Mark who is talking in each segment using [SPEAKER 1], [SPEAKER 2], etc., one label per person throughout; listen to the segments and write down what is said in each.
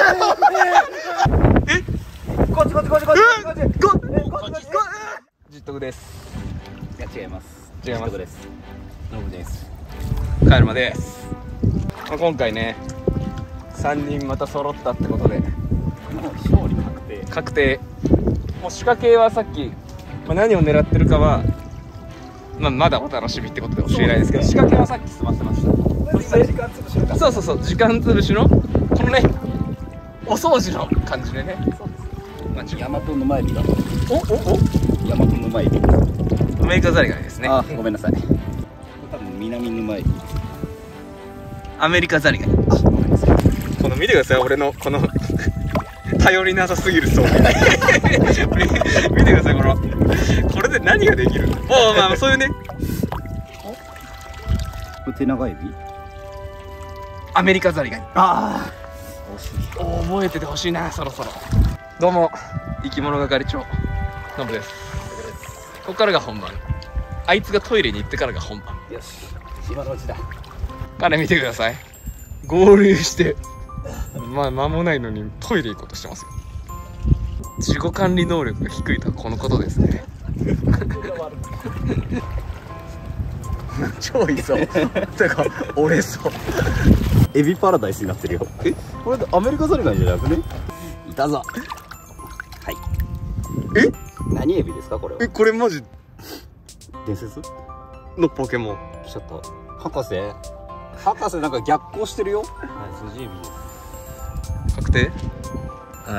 [SPEAKER 1] こっちこっちこっちこっちこっち実徳です。
[SPEAKER 2] いや違います。
[SPEAKER 1] 違います。
[SPEAKER 2] です。ノブです。
[SPEAKER 1] カエルマです。今回ね3人また揃ったってことで
[SPEAKER 2] もう勝利確定。
[SPEAKER 1] もう仕掛けはさっき、何を狙ってるかは、まだお楽しみってことで教えないですけど、仕掛けはさっき済ませました。
[SPEAKER 2] 時間潰しのか。
[SPEAKER 1] そう時間潰しのこのねお掃除の感じでね。
[SPEAKER 2] ヤマトンの前火だ。
[SPEAKER 1] お
[SPEAKER 2] ヤマトンの前火。
[SPEAKER 1] アメリカザリガニですね。
[SPEAKER 2] あ、ごめんなさい。これ多分南の前火。
[SPEAKER 1] アメリカザリガニ。
[SPEAKER 2] あ、ごめんなさい。
[SPEAKER 1] この見てください、俺のこの頼りなさすぎる装備見てください、これで何ができるの。そういうね。
[SPEAKER 2] これ手長エビ。
[SPEAKER 1] アメリカザリガニ。
[SPEAKER 2] ああ、惜しい。
[SPEAKER 1] 覚えててほしいな、そろそろ。どうも生き物係長ノブです。ここからが本番。あいつがトイレに行ってからが本番。
[SPEAKER 2] よし、今のうちだ。
[SPEAKER 1] 彼見てください、合流して間もないのにトイレ行こうとしてますよ。自己管理能力が低いとはこのことですね。超いそう。てか折れそう。
[SPEAKER 2] エビパラダイスになってるよ。これアメリカザリガニじゃなくね。いたぞ。はい。何エビですかこれは。
[SPEAKER 1] これマジ
[SPEAKER 2] 伝説
[SPEAKER 1] のポケモン
[SPEAKER 2] 来ちゃった。博士なんか逆行してるよ。はい、筋エビです。
[SPEAKER 1] 確定。
[SPEAKER 2] はい。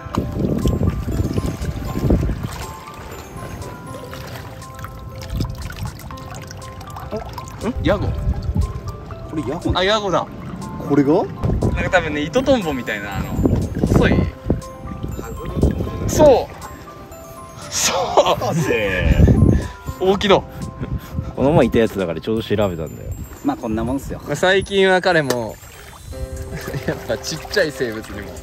[SPEAKER 1] ヤゴ。
[SPEAKER 2] これヤゴ。
[SPEAKER 1] ヤゴだ。
[SPEAKER 2] これが
[SPEAKER 1] なんか多分ね、糸トンボみたいな細い。そう
[SPEAKER 2] 博士
[SPEAKER 1] 大きいの。
[SPEAKER 2] この前いたやつだからちょうど調べたんだよ。まあこんなもんっすよ。
[SPEAKER 1] 最近は彼もやっぱちっちゃい生物にも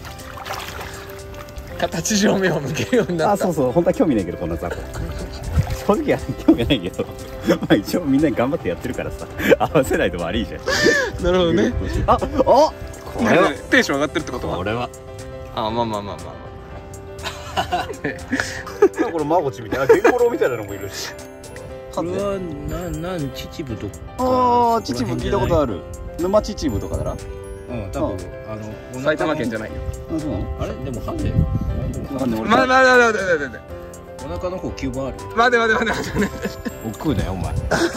[SPEAKER 1] 形上目を向けるようになった。
[SPEAKER 2] そう本当は興味ないけどこんな雑魚正直は興味ないけど一応みんな頑張ってやってるからさ、合わせないと悪いじゃん。
[SPEAKER 1] なるほどね。
[SPEAKER 2] これは
[SPEAKER 1] テンション上がってるってことは。
[SPEAKER 2] これはこれマゴチみたいなゲンゴロウみたいなのもいるし。これは秩父とか。秩父聞いたことある。沼秩父とかだな。多分
[SPEAKER 1] 埼玉県じゃないよ。
[SPEAKER 2] あれでもハンデ。お腹の方9番ある。
[SPEAKER 1] 待て。
[SPEAKER 2] おっくうだよお前。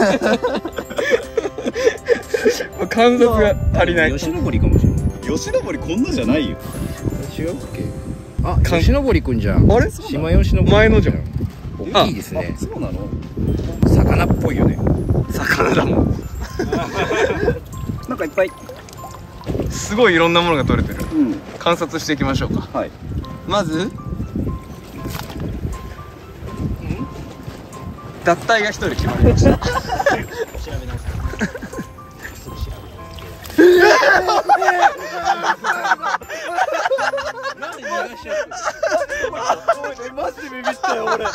[SPEAKER 1] 観察が足りない。
[SPEAKER 2] 吉野堀かもしれない。吉野堀こんなじゃないよ。違うっけ。吉野堀くんじゃん。あれ島吉野堀
[SPEAKER 1] 前のじゃん。
[SPEAKER 2] 大きいですね。そうなの。魚っぽいよね。
[SPEAKER 1] 魚だもん。
[SPEAKER 2] なんかいっぱい
[SPEAKER 1] すごいいろんなものが取れてる。観察していきましょうか。
[SPEAKER 2] はい。
[SPEAKER 1] まず脱退が1人決まりました。調べ直す。なんで流しちゃった。マジでビビったよ俺。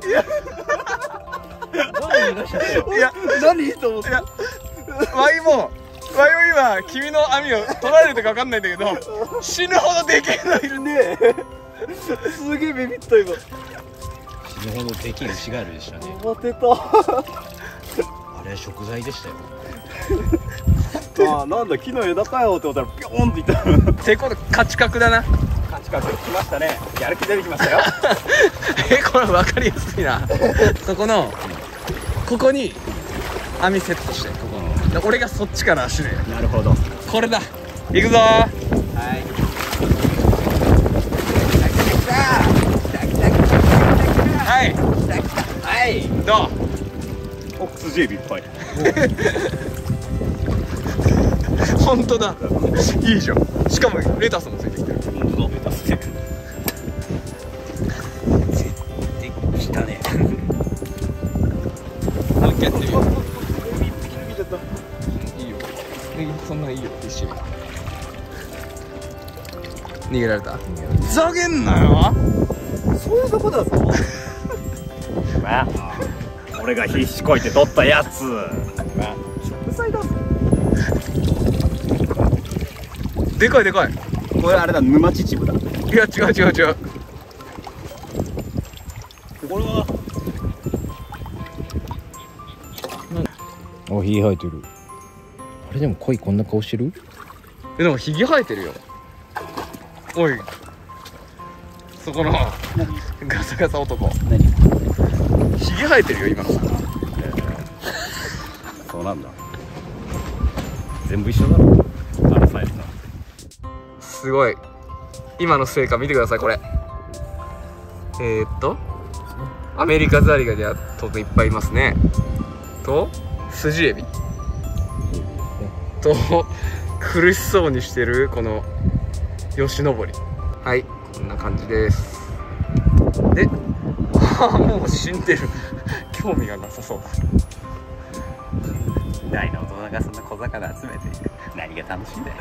[SPEAKER 1] 何と思って。ワイも今君の網を取られるとか分かんないんだけど、死ぬほどでけえのいるね。すげえビビった今。
[SPEAKER 2] 死ぬほどでけえ牛ガエルでしたね。
[SPEAKER 1] 当てた。
[SPEAKER 2] あれは食材でしたよ。なんだ木の枝かよって思ったらピョーンっていった。
[SPEAKER 1] てこと価値格だな。
[SPEAKER 2] 価値格きましたね。やる気出てきましたよ。
[SPEAKER 1] これ分かりやすいな。ここに網セットして、俺がそっちから足で。
[SPEAKER 2] なるほど。
[SPEAKER 1] これだ。行くぞー。はい。どう？
[SPEAKER 2] 筋エビいっぱい。
[SPEAKER 1] 本当だ。いいじゃん。しかもレタスもついてきてる。
[SPEAKER 2] 本当だ。レタスね。来たね。
[SPEAKER 1] もう一回やってみよう。いいよ。そんなんいいよ。一緒に。逃げられた。ふざけんなよ。
[SPEAKER 2] そういうとこだぞ。俺が必死こいて取ったやつ。食材だぞ。
[SPEAKER 1] でかいでかい。
[SPEAKER 2] これあれだ、沼秩父だ。
[SPEAKER 1] いや違う違う違う。
[SPEAKER 2] これはあ、ひげ生えてる。あれでも鯉こんな顔してる？
[SPEAKER 1] でもひげ生えてるよ。おい、そこのガサガサ男、
[SPEAKER 2] 何？
[SPEAKER 1] ひげ生えてるよ今の。
[SPEAKER 2] そうなんだ。全部一緒だろ、あのサイズだ。
[SPEAKER 1] すごい、今の成果見てくださいこれ。アメリカザリガニは当然いっぱいいますね。とスジエビと苦しそうにしてるこのヨシノボリ。はい、こんな感じです。で、もう死んでる。興味がなさそうだ。
[SPEAKER 2] 大の大人がそんな小魚集めて何が楽しいんだよ。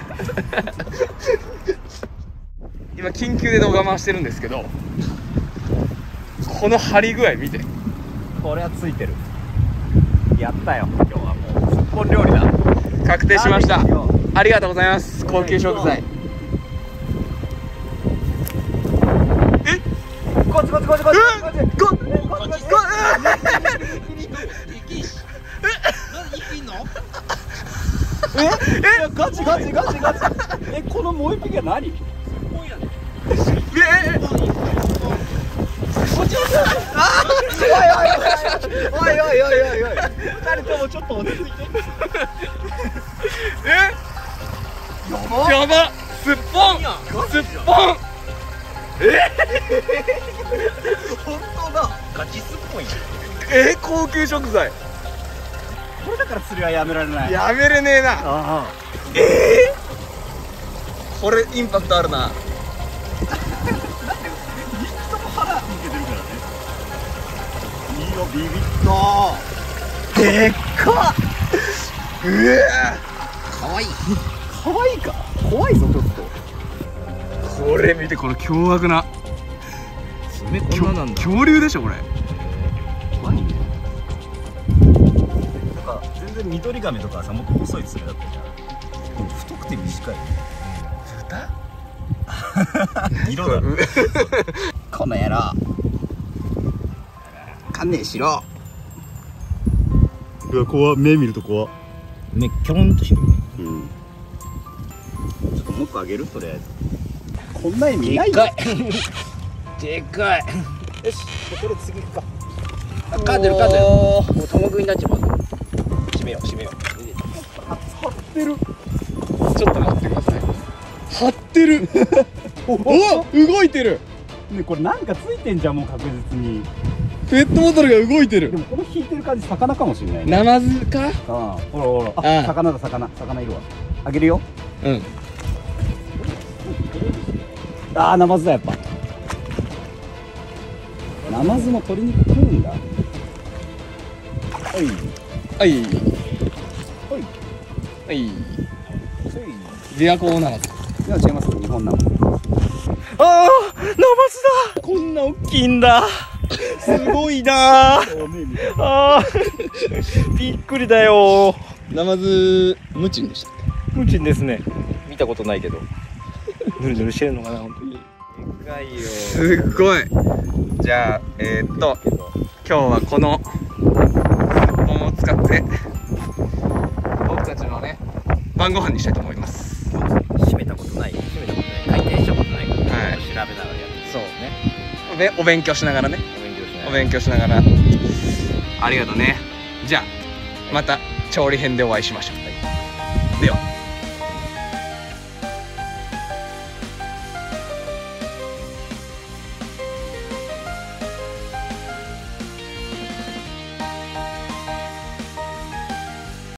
[SPEAKER 1] 今緊急で動画回してるんですけど、この張り具合見て。
[SPEAKER 2] これはついてる。やったよ、今日はもうすっぽん料理だ。
[SPEAKER 1] 確定しました。ありがとうございます。高級食材。
[SPEAKER 2] こっちこっちこっちこっちこっちこっちこっちこっちガチガチガチガチ。このもう一匹は何？すっぽんやね。おいおいおいおいおいおい、二人ともちょっと落ち着いて。
[SPEAKER 1] やば、すっぽんすっぽん。
[SPEAKER 2] 本当だ、ガチすっぽんや。
[SPEAKER 1] 高級食材。
[SPEAKER 2] これだから釣りはやめられない。
[SPEAKER 1] やめれねえな。これインパクトあるな。
[SPEAKER 2] だって2匹とも腹抜けてるからね。いいよ、ビビった。でっかっ。かわいい。かわいいか。怖いぞちょっと。
[SPEAKER 1] これ見て、この凶悪な
[SPEAKER 2] 爪こんななんだ。
[SPEAKER 1] 恐竜でしょこれ。
[SPEAKER 2] 何？なんか全然緑ガメとかはさ、もっと細い爪だったじゃん。太くて短い。
[SPEAKER 1] 豚？
[SPEAKER 2] 色だ。この野郎。観念しろ。うわ、怖っ。目見ると怖っ。目キョンとしてるね。うん。ちょっともう一個あげる、とりあえず。こんな意味ないよ。でかい。よし、これ次行くか。あ、噛んでる噛んでる。もう玉食いになっちまう。閉めよう閉めよう。張ってる。
[SPEAKER 1] ちょっと待ってください。張ってる。お、動いてる。
[SPEAKER 2] ね、これなんかついてんじゃん、もう確実に。
[SPEAKER 1] ペットボトルが動いてる。
[SPEAKER 2] でもこの引いてる感じ、魚かもしれないね。
[SPEAKER 1] ナマズか？
[SPEAKER 2] ああ、ほらほら。あ、魚だ、魚いるわ。あげるよ。
[SPEAKER 1] うん。
[SPEAKER 2] ああ、ナマズだ、やっぱ。ナマズも鶏肉食うんだ。はい
[SPEAKER 1] はい
[SPEAKER 2] はい
[SPEAKER 1] はい。琵琶湖ナマズ。
[SPEAKER 2] いや、違います。日本ナマズ。
[SPEAKER 1] ああ、ナマズだ。こんな大きいんだ。すごいな。ああ、びっくりだよ。ナマズムチンでしたっけ？
[SPEAKER 2] ムチンですね。見たことないけど。ぬるぬるしてるのかな、本当に。でかいよ。
[SPEAKER 1] すっごい。じゃあ今日はこの本を使って僕たちのね晩ご飯にしたいと思います。
[SPEAKER 2] 閉めたことない。回転したことないから。はい。調べながらやる。
[SPEAKER 1] そうね。で、お勉強しながらね。お勉強しながら。ありがとうね。じゃあまた調理編でお会いしましょう。では。